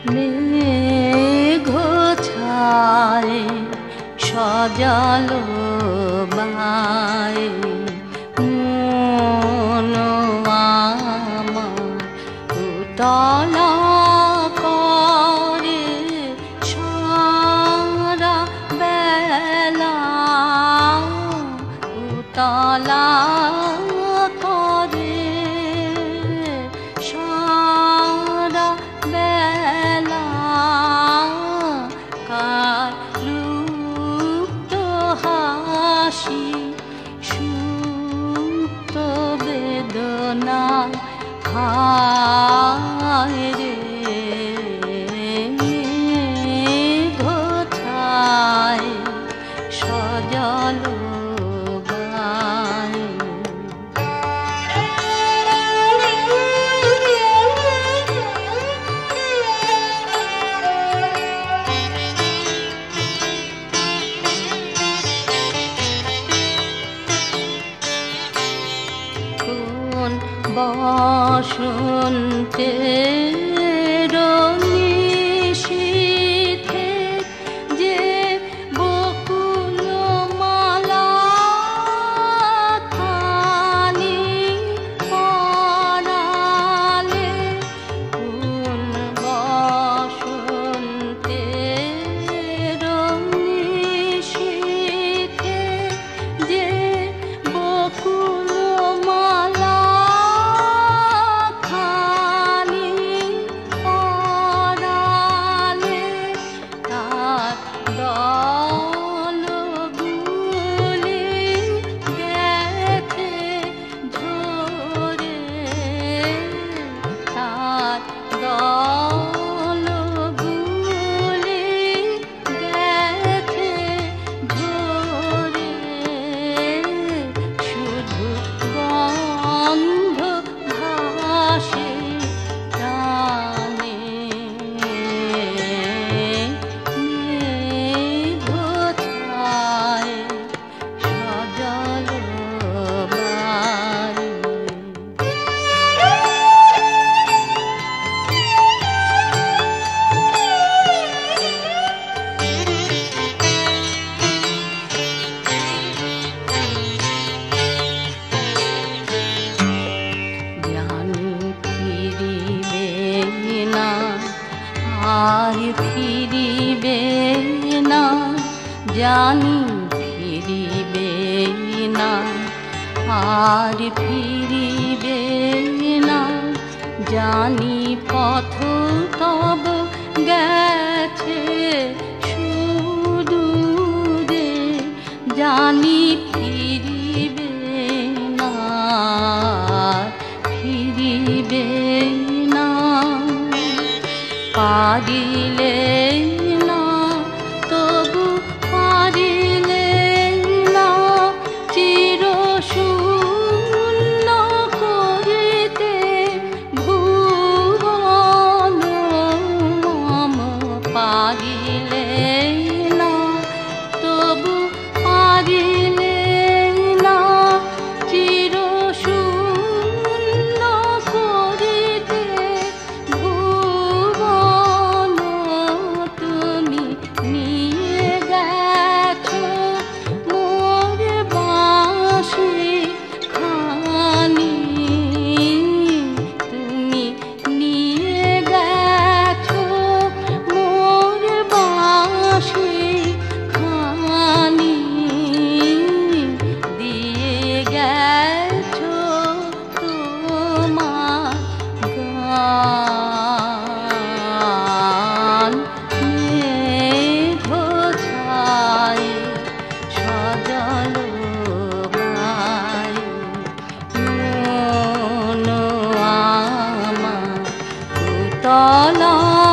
মেঘ-ছায় সজল বায়ে, মন আমার উতলা করে সারা বেলা, উতলা করে সারা বেলা। কার লুপ্ত হাসি সুপ্ত বেদনা, হায় রে মেঘ-ছায় সজল বায়ে। কোন বসন্তের নিশীথে যে বকুল মালা খানি পরালে, কোন বসন্তের নিশীথে যে বকুল মালা খানি পরালে, তার দলগুলি গেছে ঝরে, তার দলগুলি গেছে ঝরে, শুধু গন্ধ ভাসে প্রাণে। মেঘ-ছায় সজল বায়ে। জানি ফিরিবে না আর ফিরিবে না, জানি ফিরিবে না আর ফিরিবে না, জানি পথ তব গেছে সুদূরে, জানি ফিরিবে না ফিরিবে না। পারিলে না তবু পারিলে না চির শূন্য করিতে ভুবন মম, পারিলে না তবু পারিলে না চির শূন্য করিতে ভুবন। তুমি নিয়ে গেছো মোর বাঁশি খানি, তুমি নিয়ে গেছো মোর বাঁশি খানি, দিয়ে গেছো তোমার গান। মেঘ-ছায় সজল বায়ে, মন আমার উতলা